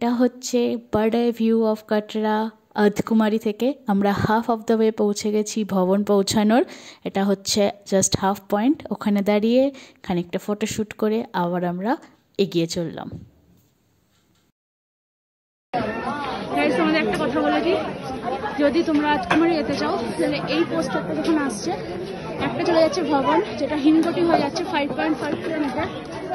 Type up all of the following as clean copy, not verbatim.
এটা হচ্ছে bird eye view of Katra Ardhkuwari থেকে। আমরা হাফ অফ দ্য ওয়ে পৌঁছে গেছি ভবন পৌঁছানোর। এটা হচ্ছে জাস্ট হাফ পয়েন্ট। ওখানে দাঁড়িয়ে খানিকটা ফটোশ্যুট করে আবার আমরা এগিয়ে চললাম। তোমাদের একটা কথা বলে দিই, যদি তোমরা আর্ধকুমারী যেতে চাও তাহলে এই পোস্টারটা যখন আসছে, একটা চলে যাচ্ছে ভবন, যেটা হিমকটি হয়ে যাচ্ছে 5.5 কিলোমিটার,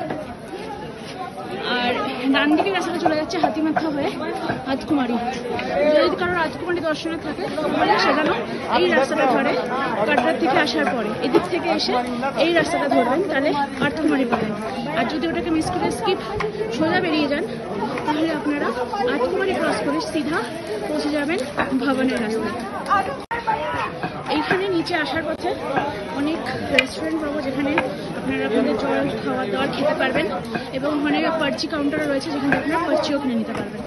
আর ডান দিকের রাস্তাটা চলে যাচ্ছে হাতিমাথা হয়ে আর্ধকুমারী। যদি কারোর আর্ধকুমারী দর্শনে থাকে তাহলে সে যেন এই রাস্তাটা ধরে, কাটরার থেকে আসার পরে এদিক থেকে এসে এই রাস্তাটা ধরবেন, তাহলে আর্ধকুমারী পাবেন। আর যদি ওটাকে মিস করে স্কিপ সোজা বেরিয়ে যান তাহলে আপনারা আর্ধকুমারী ক্রস করে সিধা পৌঁছে যাবেন ভবনের রাস্তায়। এইখানে নিচে আসার পথে অনেক রেস্টুরেন্ট পাবো যেখানে আপনারা আপনাদের জল খাওয়া দাওয়া খেতে পারবেন, এবং ওখানে পার্চি কাউন্টারও রয়েছে যেখানে আপনারা পার্চিও কিনে নিতে পারবেন।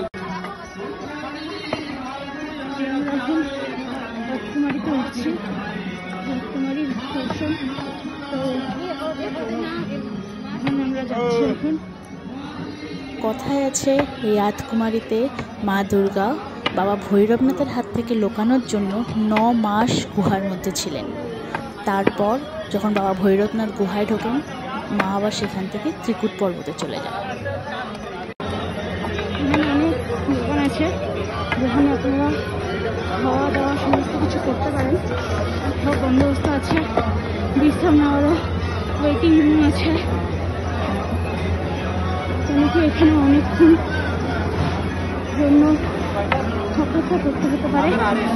এখন আর্ধকুমারীতে উঠছি, আর্ধকুমারীর দর্শন। তো এখন আমরা যাচ্ছি। এখন কথায় আছে এই আর্ধকুমারীতে মা দুর্গা বাবা ভৈরবনাথের হাত থেকে লুকানোর জন্য 9 মাস গুহার মধ্যে ছিলেন। তারপর যখন বাবা ভৈরবনাথ গুহায় ঢোকেন, মা আবার সেখান থেকে ত্রিকুট পর্বতে চলে যান। এখানে অনেক দোকান আছে যেখানে আপনারা খাওয়া দাওয়া সমস্ত কিছু করতে পারেন, সব বন্দোবস্ত আছে, বিশ্রাম নেওয়ারও ওয়েটিং রুম আছে। অনেকে এখানে অনেকক্ষণ জন্য অপেক্ষা করতে হতে পারে।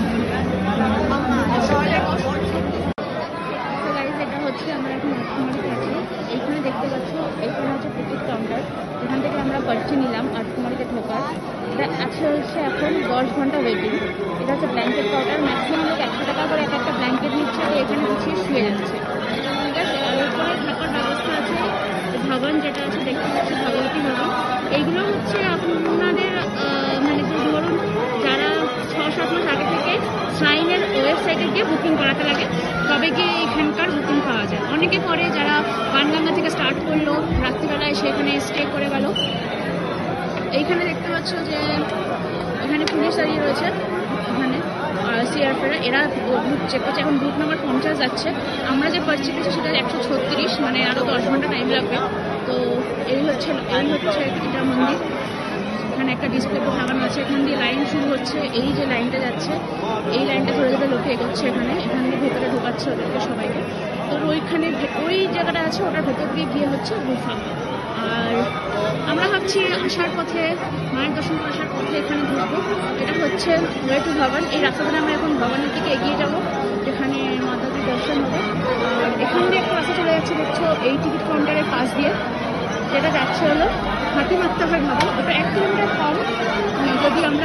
এটা হচ্ছে আমরা এখন আর্ধকুমারীতে আছি। এইখানে দেখতে পাচ্ছি এইখানে হচ্ছে টিকিট কাউন্টার, এখান থেকে আমরা পার্চি নিলাম আর্ধকুমারীতে ঢোকার। এটা আছে হচ্ছে এখন 10 ঘন্টা ওয়েটিং। এটা হচ্ছে ব্ল্যাঙ্কেট কাউন্টার, ম্যাক্সিমাম লোক 100 টাকা করে একটা ব্ল্যাঙ্কেট নিচ্ছে, এখানে গুছিয়ে শুয়ে যাচ্ছে, ঠিক আছে। আর ওপরে থাকার ব্যবস্থা আছে। ভবন যেটা আছে দেখতে পাচ্ছি ভগবতী ভবন, এইগুলো হচ্ছে আপনাদের মানে ধরুন যারা 6-7 মাস আগে থেকে সাইনের ওয়েবসাইটে গিয়ে বুকিং করাতে লাগে, তবে গিয়ে এখানকার বুকিং পাওয়া যায়। অনেকে করে যারা বানগঙ্গা থেকে স্টার্ট করলো, রাত্রিবেলায় সেখানে স্টে করে গেল। এইখানে দেখতে পাচ্ছ যে এখানে পুলিশ দাঁড়িয়ে রয়েছে, এখানে সিআরপিরা, এরা গ্রুপ চেক করছে। এখন গ্রুপ নাম্বার 50 যাচ্ছে। আমরা যে পার্চি পেয়েছি সেটা 136, মানে আরও 10 ঘন্টা টাইম লাগবে। তো এই হচ্ছে এটা মন্দির। এখানে একটা ডিসপ্লে বোর্ড লাগানো আছে, এখান দিয়ে লাইন শুরু হচ্ছে। এই যে লাইনটা যাচ্ছে, এই লাইনটা ধরে ধরে লোকে এগোচ্ছে, এখান দিয়ে ভেতরে ঢোকাচ্ছে ওদেরকে সবাইকে। তো ওইখানে ওই জায়গাটা আছে, ওটার ভেতর দিয়ে গিয়ে হচ্ছে গুফা। আর আমরা ভাবছি আসার পথে, মায়ের দর্শন করে আসার পথে এখানে ঢুকবো। এটা হচ্ছে ওয়ে টু ভবন। এই রাস্তা ধরে আমরা এখন ভবনের দিকে এগিয়ে যাবো, যেখানে মাতাজির দর্শন হবে। আর এখান দিয়ে একটা রাস্তা চলে যাচ্ছে দেখছো এই টিকিট কাউন্টারের পাশ দিয়ে, যেটা যাচ্ছে হলো হাতিমাথা হয়ে ভবন। ওটা 1 কিলোমিটার কম। যদি আমরা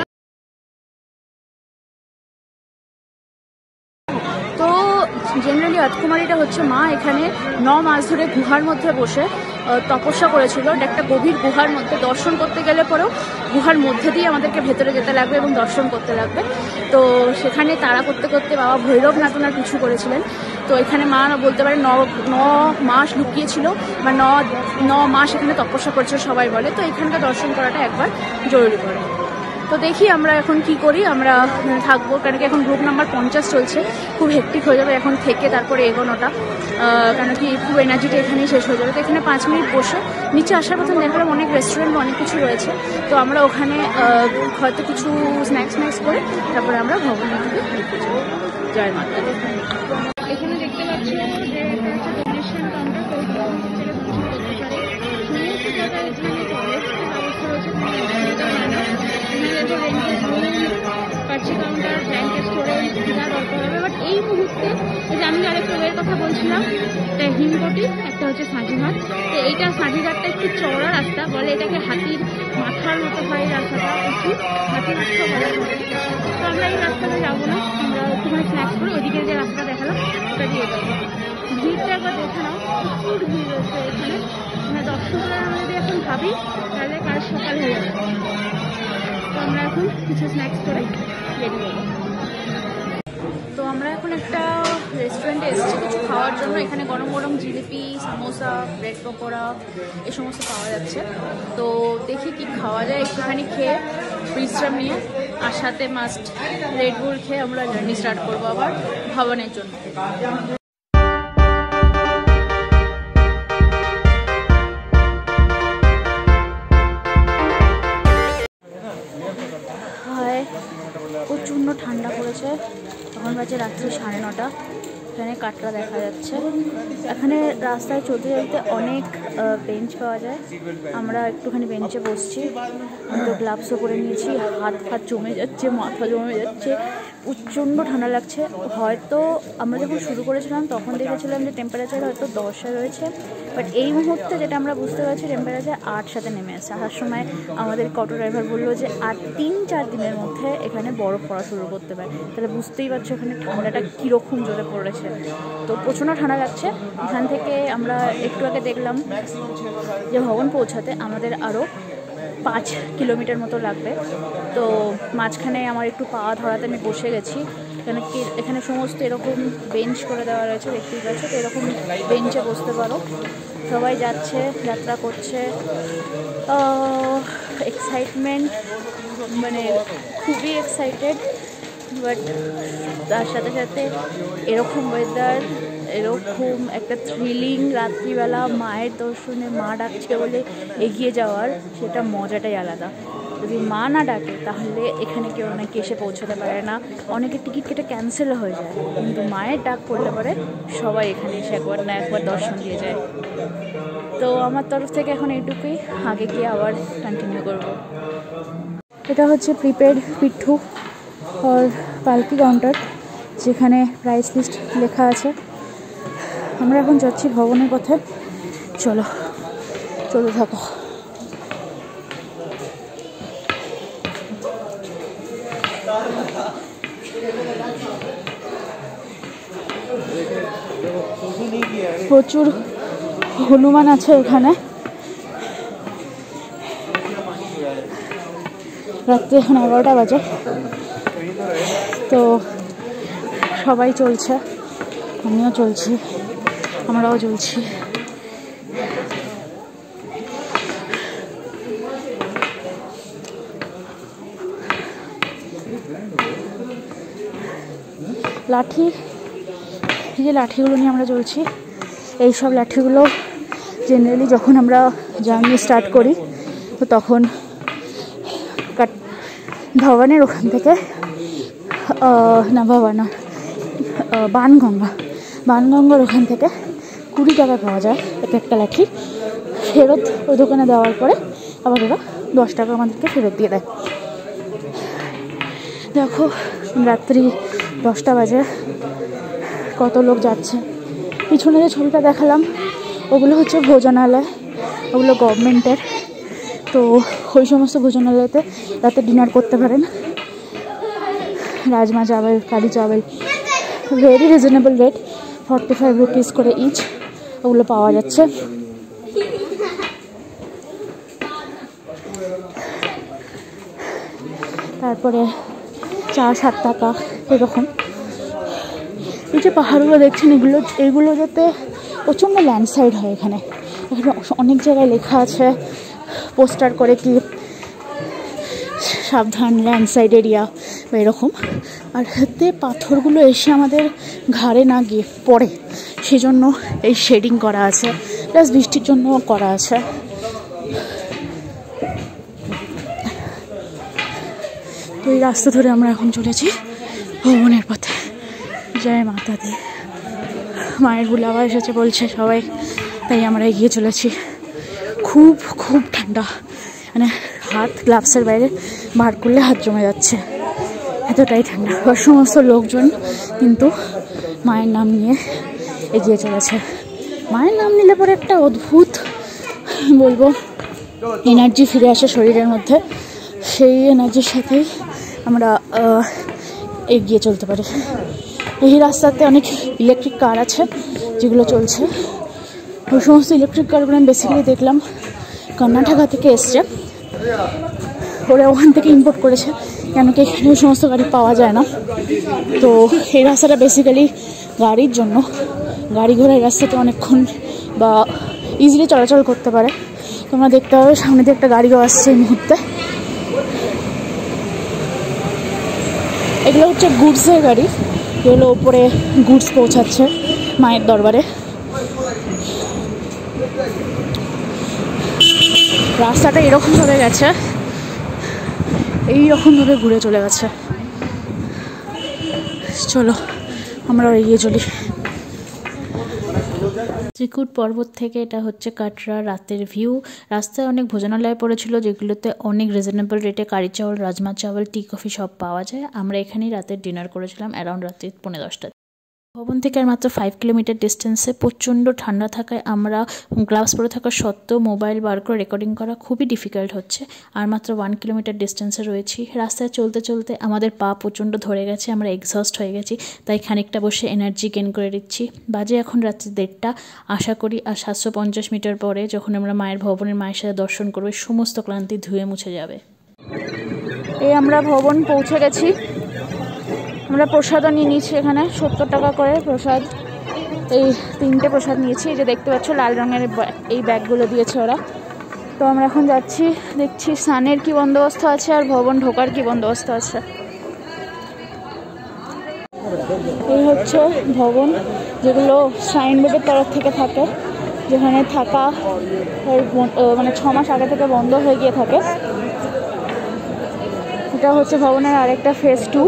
তো জেনারেলি আর্ধকুমারীটা হচ্ছে মা এখানে 9 মাস ধরে গুহার মধ্যে বসে তপস্যা করেছিল। একটা গভীর গুহার মধ্যে দর্শন করতে গেলে পরেও গুহার মধ্যে দিয়ে আমাদেরকে ভেতরে যেতে লাগবে এবং দর্শন করতে লাগবে। তো সেখানে তাড়া করতে করতে বাবা ভৈরবনাথ ওনার পিছু করেছিলেন। তো এখানে মা বলতে পারে 9 মাস লুকিয়েছিল, বা 9 মাস এখানে তপস্যা করেছিল সবাই বলে। তো এখানকার দর্শন করাটা একবার জরুরি পড়ে। তো দেখি আমরা এখন কি করি। আমরা থাকবো, কারণ কি এখন গ্রুপ নাম্বার 50 চলছে, খুব হেক্টিক হয়ে যাবে এখন থেকে তারপরে এগোনোটা, কেন কি পুরো এনার্জিটা এখানেই শেষ হয়ে যাবে। তো এখানে 5 মিনিট বসে নিচে আসার পথে দেখালাম অনেক রেস্টুরেন্ট, অনেক কিছু রয়েছে। তো আমরা ওখানে হয়তো কিছু স্ন্যাক্স করে তারপরে আমরা ভবনের দিকে ঢুকে যাবো। জয় মাতা। এখানে দেখতে পাচ্ছি যে এটা হচ্ছে ডোনেশন কাউন্টার, পার্চি কাউন্টার, ব্ল্যাঙ্কেট স্টোরেজ যা দরকার হবে। বাট এই মুহূর্তে যে আমি আরেকটা ওয়ের কথা বলছিলাম, একটা হিমকটি, একটা হচ্ছে সাঁঝিঘাট। তো এইটা সাঁঝিঘাটটা একটু চওড়া রাস্তা, বলে এটাকে হাতির মাথার মতো হয় এই রাস্তাটা, একটু হাতির মাথা বলা হয়। তো আমরা এই রাস্তাটা যাবো না, আমরা একটুখানি স্ন্যাক্স করে ওইদিকে যে রাস্তাটা দেখালাম ওটা দিয়ে যাবো। ভিড়টা একবার দেখে নাও, প্রচুর ভিড় রয়েছে এখানে। মানে দর্শকরা আমরা যদি এখন ভাবি তাহলে কাল সকাল হয়ে যাবে। তো আমরা এখন কিছু স্ন্যাক্স করে রেডি হবো। তো আমরা এখন একটা রেস্টুরেন্টে এসেছি কিছু খাওয়ার জন্য। এখানে গরম গরম জিলিপি, সামোসা, ব্রেড পকোড়া এই সমস্ত পাওয়া যাচ্ছে। তো দেখি কি খাওয়া যায়, একটুখানি খেয়ে বিশ্রাম নিয়ে আর সাথে মাস্ট রেড বুল খেয়ে আমরা জার্নি স্টার্ট করবো আবার ভবনের জন্য। প্রচণ্ড ঠান্ডা পড়েছে, তখন বাজে রাত্রি 9:30। এখানে কাটরা দেখা যাচ্ছে। এখানে রাস্তায় চলতে চলতে অনেক বেঞ্চ পাওয়া যায়। আমরা একটুখানি বেঞ্চে বসছি। আমি তো গ্লাভসও পরে নিয়েছি, হাত জমে যাচ্ছে, মাথা জমে যাচ্ছে, প্রচণ্ড ঠান্ডা লাগছে। হয়তো আমরা যখন শুরু করেছিলাম তখন দেখেছিলাম যে টেম্পারেচার হয়তো 10 রয়েছে, বাট এই মুহূর্তে যেটা আমরা বুঝতে পারছি টেম্পারেচার 8 নেমে আসছে। আসার সময় আমাদের অটো ড্রাইভার বললো যে আর 3-4 দিনের মধ্যে এখানে বরফ পড়া শুরু করতে পারে। তাহলে বুঝতেই পারছো এখানে ঠান্ডাটা কীরকম জোরে পড়েছে। তো প্রচণ্ড ঠান্ডা লাগছে। এখান থেকে আমরা একটু আগে দেখলাম যে ভবন পৌঁছাতে আমাদের আরও 5 কিলোমিটার মতো লাগবে। তো মাঝখানে আমার একটু পাওয়া ধরাতে আমি বসে গেছি। এখানে সমস্ত এরকম বেঞ্চ করে দেওয়া রয়েছে, দেখতেই পাচ্ছ। তো এরকম বেঞ্চে বসতে পারো। সবাই যাচ্ছে, যাত্রা করছে। এক্সাইটমেন্ট, মানে খুবই এক্সাইটেড। বাট তার সাথে সাথে এরকম ওয়েদার, এরকম একটা থ্রিলিং রাত্রিবেলা মায়ের দর্শনে, মা ডাকছে বলে এগিয়ে যাওয়ার, সেটা মজাটাই আলাদা। যদি মা না ডাকে তাহলে এখানে কেউ নাকি এসে পৌঁছতে পারে না, অনেকের টিকিট কেটে ক্যান্সেল হয়ে যায়। কিন্তু মায়ের ডাক পড়লে পরে সবাই এখানে এসে একবার না একবার দর্শন দিয়ে যায়। তো আমার তরফ থেকে এখন এইটুকুই, আগে গিয়ে আবার কন্টিনিউ করব। এটা হচ্ছে প্রিপেড পিঠু আর পালকি কাউন্টার, যেখানে প্রাইস লিস্ট লেখা আছে। আমরা এখন যাচ্ছি ভবনের পথে। চলো থাকো। প্রচুর হনুমান আছে এখানে। রাত্রি এখন 11টা বাজে। তো সবাই চলছে, আমিও চলছি, আমরাও চলছি। লাঠি, এই যে লাঠিগুলো নিয়ে আমরা চলছি, এই সব লাঠিগুলো জেনারেলি যখন আমরা জার্নি স্টার্ট করি তো তখন ভবানের ওখান থেকে না ভবান বানগঙ্গার ওখান থেকে 20 টাকা পাওয়া যায় একটা লাঠি। ফেরত ওই দোকানে দেওয়ার পরে আবার ওরা 10 টাকা আমাদেরকে ফেরত দিয়ে দেয়। দেখো রাত্রি 10টা বাজে, কত লোক যাচ্ছে। পিছনে যে ছবিটা দেখালাম ওগুলো হচ্ছে ভোজনালয়, ওগুলো গভর্নমেন্টের। তো ওই সমস্ত ভোজনালয়তে রাতে ডিনার করতে পারেন। Rajma chawal, curry chawal, very reasonable rate, 45 rupees করে ইচ, ওগুলো পাওয়া যাচ্ছে। তারপরে 4-7 টাকা এরকম। এই যে পাহাড়গুলো দেখছেন, এগুলো যাতে প্রচণ্ড ল্যান্ডস্লাইড হয়। এখানে অনেক জায়গায় লেখা আছে পোস্টার করে কি সাবধান ল্যান্ডস্লাইড এরিয়া বা এরকম। আর হাতে পাথরগুলো এসে আমাদের ঘাড়ে না গিয়ে পড়ে, সেজন্য এই শেডিং করা আছে, প্লাস বৃষ্টির জন্য করা আছে। তো এই রাস্তা ধরে আমরা এখন চলেছি ভবনের পথে। জয় মাতা দি, মায়ের বুলাওয়া এসেছে বলছে সবাই, তাই আমরা এগিয়ে চলেছি। খুব ঠান্ডা, মানে হাত গ্লাভসের বাইরে বার করলে হাত জমে যাচ্ছে, এতটাই ঠান্ডা। আর সমস্ত লোকজন কিন্তু মায়ের নাম নিয়ে এগিয়ে চলেছে। মায়ের নাম নিলে পরে একটা অদ্ভুত বলবো এনার্জি ফিরে আসে শরীরের মধ্যে। সেই এনার্জির সাথেই আমরা এগিয়ে চলতে পারি। এই রাস্তাতে অনেক ইলেকট্রিক কার আছে যেগুলো চলছে। ওই সমস্ত ইলেকট্রিক কারগুলো আমি বেসিক্যালি দেখলাম কর্ণাটকা থেকে এসছে, ওরা ওখান থেকে ইম্পোর্ট করেছে, কেন কি এখানে ওই সমস্ত গাড়ি পাওয়া যায় না। তো এই রাস্তাটা বেসিক্যালি গাড়ির জন্য। গাড়ি ঘোড়ার রাস্তাতে অনেকক্ষণ বা ইজিলি চলাচল করতে পারে। তোমরা দেখতে পাবে সামনে দিয়ে একটা গাড়িও আসছে এই মুহূর্তে। এগুলো হচ্ছে গুডসের গাড়ি, এগুলো ওপরে গুডস পৌঁছাচ্ছে মায়ের দরবারে। রাস্তাটা এরকমভাবে গেছে, এইরকমভাবে ঘুরে চলে গেছে। চলো আমরা এগিয়ে চলি। ত্রিকুট পর্বত থেকে এটা হচ্ছে কাটরা রাতের ভিউ। রাস্তায় অনেক ভোজনালয় পড়েছিল, যেগুলোতে অনেক রিজনেবল রেটে curry chawal, rajma chawal, tea coffee সব পাওয়া যায়। আমরা এখানেই রাতের ডিনার করেছিলাম অ্যারাউন্ড রাতে 10:30। ভবন থেকে আর মাত্র 5 কিলোমিটার ডিস্টেন্সে। প্রচণ্ড ঠান্ডা থাকায় আমরা গ্লাভস পরে থাকা সত্ত্বেও মোবাইল বার করে রেকর্ডিং করা খুবই ডিফিকাল্ট হচ্ছে। আর মাত্র 1 কিলোমিটার ডিস্টেন্সে রয়েছি। রাস্তায় চলতে চলতে আমাদের পা প্রচণ্ড ধরে গেছে, আমরা এক্সস্ট হয়ে গেছি, তাই খানিকটা বসে এনার্জি গেইন করে দিচ্ছি। বাজে এখন রাত্রি 1:30। আশা করি আর 750 মিটার পরে যখন আমরা মায়ের ভবনের মায়ের সাথে দর্শন করবো সমস্ত ক্লান্তি ধুয়ে মুছে যাবে। এই আমরা ভবন পৌঁছে গেছি। আমরা প্রসাদও নিয়ে নিয়েছি, এখানে 70 টাকা করে প্রসাদ। এই 3টে প্রসাদ নিয়েছি, যে দেখতে পাচ্ছ লাল রঙের এই ব্যাগগুলো দিয়েছে ওরা। তো আমরা এখন যাচ্ছি, দেখছি স্নানের কি বন্দোবস্ত আছে আর ভবন ঢোকার কি বন্দোবস্ত আছে। এই হচ্ছে ভবন, যেগুলো সাইনবোর্ডের তরফ থেকে থাকে, যেখানে থাকা মানে 6 মাস আগে থেকে বন্ধ হয়ে গিয়ে থাকে। এটা হচ্ছে ভবনের আরেকটা ফেজ 2।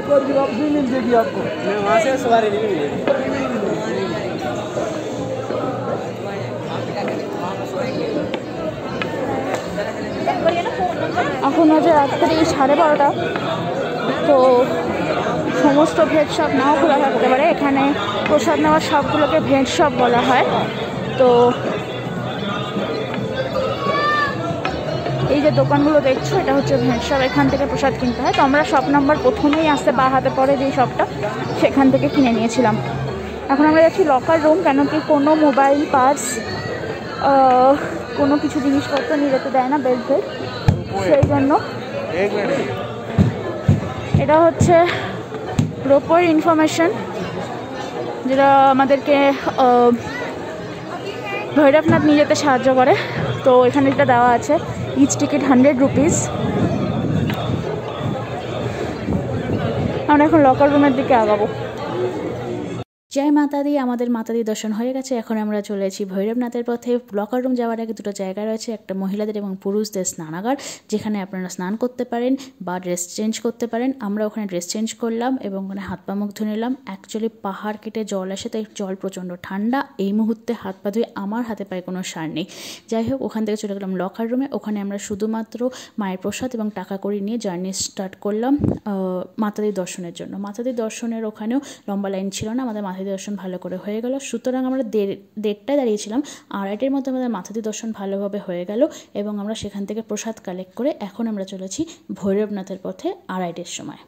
এখন হচ্ছে রাত্রি 12:30। তো সমস্ত ভেজ শপ নাও খোলা থাকতে পারে। এখানে প্রসাদ নেওয়ার সবগুলোকে ভেজ শপ বলা হয়। তো এই যে দোকানগুলো দেখছো, এটা হচ্ছে ভেজ শপ, এখান থেকে প্রসাদ কিনতে হয়। তো আমরা শপ নাম্বার প্রথমেই আসতে বা হাতে পরে যে শপটা, সেখান থেকে কিনে নিয়েছিলাম। এখন আমরা যাচ্ছি লকার রুম, কেন কি কোনো মোবাইল, পার্স, কোনো কিছু জিনিসপত্র নিয়ে যেতে দেয় না বেল্ট বেল্ট, সেই জন্য। এটা হচ্ছে রোপওয়ের ইনফরমেশন, যেটা আমাদেরকে ভৈরবনাথ নিয়ে যেতে সাহায্য করে। তো এখানে যেটা দেওয়া আছে, ইচ টিকিট 100 রুপিস। আমরা এখন লকার রুমের দিকে আগাবো। জয় মাতা দি। আমাদের মাতা দি দর্শন হয়ে গেছে। এখন আমরা চলেছি ভৈরবনাথের পথে। লকার রুম যাওয়ার আগে 2টো জায়গা রয়েছে, একটা মহিলাদের এবং পুরুষদের স্নানাগার, যেখানে আপনারা স্নান করতে পারেন বা ড্রেস চেঞ্জ করতে পারেন। আমরা ওখানে ড্রেস চেঞ্জ করলাম এবং ওখানে হাত পা মুখ ধুয়ে নিলাম। অ্যাকচুয়ালি পাহাড় কেটে জল আসে, তাই জল প্রচণ্ড ঠান্ডা। এই মুহূর্তে হাত পা ধুয়ে আমার হাতে পায়ে কোনো সার নেই। যাই হোক, ওখান থেকে চলে গেলাম লকার রুমে। ওখানে আমরা শুধুমাত্র মায়ের প্রসাদ এবং টাকা কড়ি নিয়ে জার্নি স্টার্ট করলাম মাতাদি দর্শনের জন্য। মাতাদি দর্শনের ওখানেও লম্বা লাইন ছিল না, আমাদের মাতাদি দর্শন ভালো করে হয়ে গেল। সুতরাং আমরা 1:30টায় দাঁড়িয়েছিলাম, 2:30টার মধ্যে আমাদের মাতাদি দর্শন ভালোভাবে হয়ে গেল এবং আমরা সেখান থেকে প্রসাদ কালেক্ট করে এখন আমরা চলেছি ভৈরবনাথের পথে 2:30টার সময়।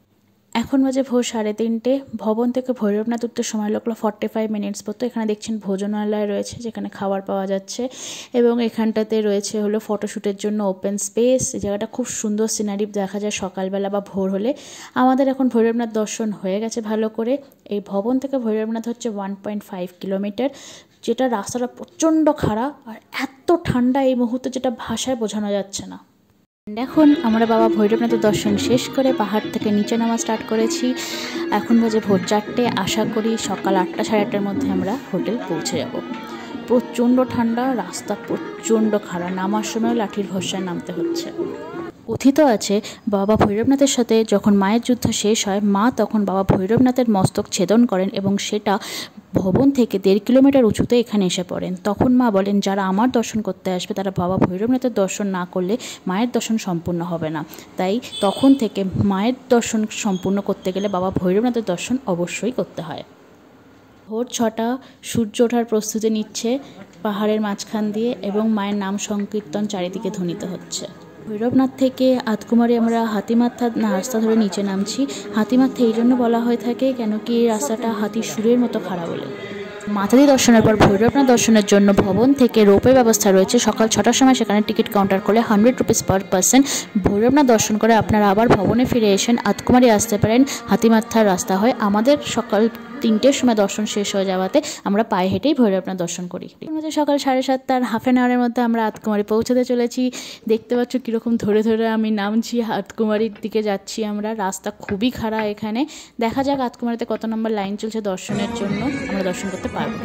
এখন বাজে ভোর 3:30। ভবন থেকে ভৈরবনাথ উঠতে সময় লাগলো 45 মিনিটস মতো। এখানে দেখছেন ভোজনালয় রয়েছে, যেখানে খাবার পাওয়া যাচ্ছে এবং এখানটাতে রয়েছে হলো ফটোশ্যুটের জন্য ওপেন স্পেস। এই জায়গাটা খুব সুন্দর সিনারি দেখা যায় সকালবেলা বা ভোর হলে। আমাদের এখন ভৈরবনাথ দর্শন হয়ে গেছে ভালো করে। এই ভবন থেকে ভৈরবনাথ হচ্ছে 1.5 কিলোমিটার, যেটা রাস্তাটা প্রচণ্ড খারাপ আর এত ঠান্ডা এই মুহূর্তে, যেটা ভাষায় বোঝানো যাচ্ছে না। এখন আমরা বাবা ভৈরবনাথের দর্শন শেষ করে পাহাড় থেকে নিচে নামা স্টার্ট করেছি। এখন বাজে ভোর 4টে। আশা করি সকাল 8টা সাড়ে 8টার মধ্যে আমরা হোটেল পৌঁছে যাব। প্রচণ্ড ঠান্ডা, রাস্তা প্রচণ্ড খারাপ, নামার সময় লাঠির ভরসায় নামতে হচ্ছে। কথিত আছে বাবা ভৈরবনাথের সাথে যখন মায়ের যুদ্ধ শেষ হয়, মা তখন বাবা ভৈরবনাথের মস্তক ছেদন করেন এবং সেটা ভবন থেকে 1.5 কিলোমিটার উঁচুতে এখানে এসে পড়েন। তখন মা বলেন, যারা আমার দর্শন করতে আসবে তারা বাবা ভৈরবনাথের দর্শন না করলে মায়ের দর্শন সম্পূর্ণ হবে না। তাই তখন থেকে মায়ের দর্শন সম্পূর্ণ করতে গেলে বাবা ভৈরবনাথের দর্শন অবশ্যই করতে হয়। ভোর 6টা, সূর্য ওঠার প্রস্তুতি নিচ্ছে পাহাড়ের মাঝখান দিয়ে এবং মায়ের নাম সংকীর্তন চারিদিকে ধ্বনিত হচ্ছে। ভৈরবনাথ থেকে আতকুমারী আমরা হাতিমাথা রাস্তা ধরে নিচে নামছি। হাতিমাথা এই জন্য বলা হয়ে থাকে কেন কি এই রাস্তাটা হাতির সুরের মতো খারাপ বলে। মাতাদি দর্শনের পর ভৈরবনাথ দর্শনের জন্য ভবন থেকে রোপওয়ে ব্যবস্থা রয়েছে। সকাল 6টার সময় সেখানে টিকিট কাউন্টার করলে 100 রুপিস পার পার্সন। ভৈরবনাথ দর্শন করে আপনারা আবার ভবনে ফিরে এসেন আতকুমারী আসতে পারেন হাতিমাথার রাস্তা হয়। আমাদের সকাল 3টের সময় দর্শন শেষ হয়ে যাওয়াতে আমরা পায়ে হেঁটেই ভৈরবনাথ দর্শন করি। আমাদের সকাল 7:30 হাফ অ্যান আওয়ারের মধ্যে আমরা আতকুমারী পৌঁছাতে চলেছি। দেখতে পাচ্ছ কীরকম ধরে ধরে আমি নামছি, আতকুমারীর দিকে যাচ্ছি আমরা। রাস্তা খুবই খারাপ এখানে। দেখা যাক আতকুমারীতে কত নম্বর লাইন চলছে দর্শনের জন্য, আমরা দর্শন করতে পারবো।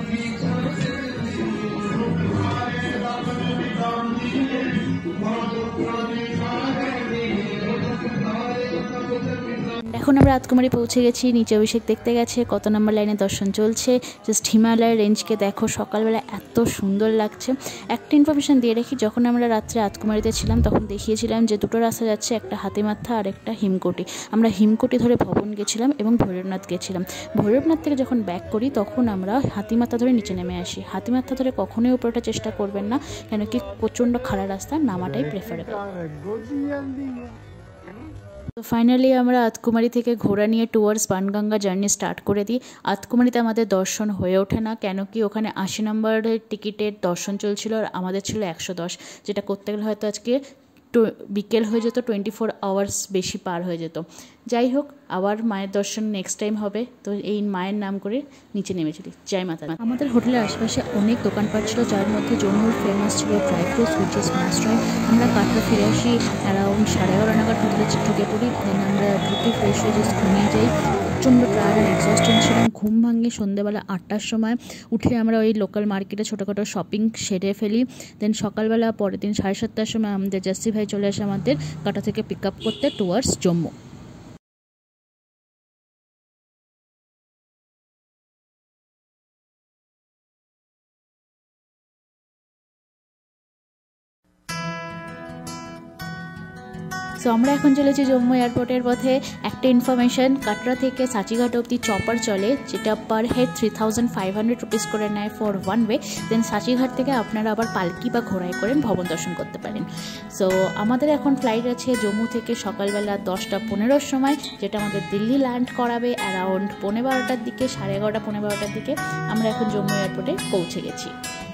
এখন আমরা আতকুমারী পৌঁছে গেছি। নিচে অভিষেক দেখতে গেছে কত নম্বর লাইনে দর্শন চলছে। জাস্ট হিমালয়ের রেঞ্জকে দেখো, সকালবেলা এত সুন্দর লাগছে। একটা ইনফরমেশন দিয়ে রাখি, যখন আমরা রাত্রে আতকুমারীতে ছিলাম তখন দেখিয়েছিলাম যে দুটো রাস্তা যাচ্ছে, একটা হাতিমাথা আর একটা হিমকোটি। আমরা হিমকোটি ধরে ভবন গেছিলাম এবং ভৈরবনাথ গেছিলাম। ভৈরবনাথ থেকে যখন ব্যাক করি তখন আমরা হাতিমাথা ধরে নিচে নেমে আসি। হাতিমাথা ধরে কখনোই উপরটা চেষ্টা করবেন না, কেন কি প্রচণ্ড খাড়া রাস্তা, নামাটাই প্রেফারেবল। তো ফাইনালি আমরা আতকুমারী থেকে ঘোড়া নিয়ে টুয়ার্ডস বানগঙ্গা জার্নি স্টার্ট করে দিই। আতকুমারীতে আমাদের দর্শন হয়ে ওঠে না, কেন কি ওখানে 80 নম্বরের টিকিটের দর্শন চলছিল আর আমাদের ছিল 110, যেটা করতে গেলে হয়তো আজকে বিকেল হয়ে যেত, 24 আওয়ার্স বেশি পার হয়ে যেত। যাই হোক, আবার মায়ের দর্শন নেক্সট টাইম হবে। তো এই মায়ের নাম করে নিচে নেমেছিলি। জয় মাতা। আমাদের হোটেলের আশেপাশে অনেক দোকানপাট ছিল, যার মধ্যে জম্মুর ফেমাস ছিল dry fruits, which is must try. আমরা কাটরা ফিরে আসি অ্যারাউন্ড 11:30 নাগাদ হোটেলে ঢুকে পড়ি। দেন আমরা ঢুকে ফ্রেশ হয়ে জাস্ট ঘুমিয়ে যাই। প্রচণ্ড টায়ার্ড আর এক্সস্টেড ছিলাম। ঘুম ভাঙে সন্ধ্যেবেলা 8টার সময়। উঠে আমরা ওই লোকাল মার্কেটে ছোটোখাটো শপিং সেরে ফেলি। দেন সকালবেলা পরের দিন 7:30টার সময় আমাদের জাস্টি ভাই চলে আসে আমাদের কাটা থেকে পিক আপ করতে টুয়ার্ডস জম্মু। সো আমরা এখন চলেছি জম্মু এয়ারপোর্টের পথে। একটা ইনফরমেশন, কাটরা থেকে সাচিঘাট অবধি চপার চলে, যেটা পার হেড 3500 রুপিস করে নেয় ফর 1 ওয়ে। দেন সাচিঘাট থেকে আপনারা আবার পালকি বা ঘোড়ায় করে ভবন দর্শন করতে পারেন। সো আমাদের এখন ফ্লাইট আছে জম্মু থেকে সকালবেলা 10:15 সময়, যেটা আমাদের দিল্লি ল্যান্ড করাবে অ্যারাউন্ড 11:15টার দিকে, 11:30 11:15টার দিকে। আমরা এখন জম্মু এয়ারপোর্টে পৌঁছে গেছি।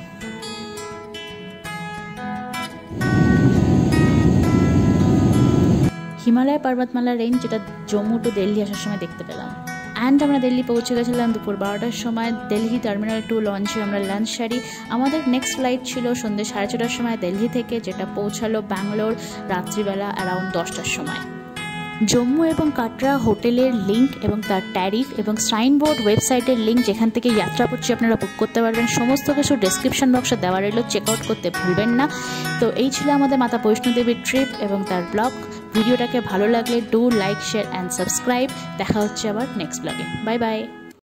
হিমালয় পর্বতমালা রেঞ্জ, যেটা জম্মু টু দিল্লি আসার সময় দেখতে পেলাম। অ্যান্ড আমরা দিল্লি পৌঁছে গেছিলাম দুপুর 12টার সময়। দিল্লি টার্মিনাল 2 লঞ্চে আমরা লাঞ্চ সারি। আমাদের নেক্সট ফ্লাইট ছিল সন্ধ্যে 6:30টার সময় দিল্লি থেকে, যেটা পৌঁছালো ব্যাঙ্গালোর রাত্রিবেলা অ্যারাউন্ড 10টার সময়। জম্মু এবং কাটরা হোটেলের লিঙ্ক এবং তার ট্যারিফ এবং সাইনবোর্ড ওয়েবসাইটের লিঙ্ক, যেখান থেকে যাত্রা করছি আপনারা বুক করতে পারবেন, সমস্ত কিছু ডেসক্রিপশন বক্সে দেওয়া রইল, চেক আউট করতে ভুলবেন না। তো এই ছিল আমাদের মাতা বৈষ্ণো দেবীর ট্রিপ এবং তার ব্লগ। ভিডিওটাকে ভালো লাগলে do like, share and subscribe. দেখা হচ্ছে আবার নেক্সট ব্লগে। Bye by.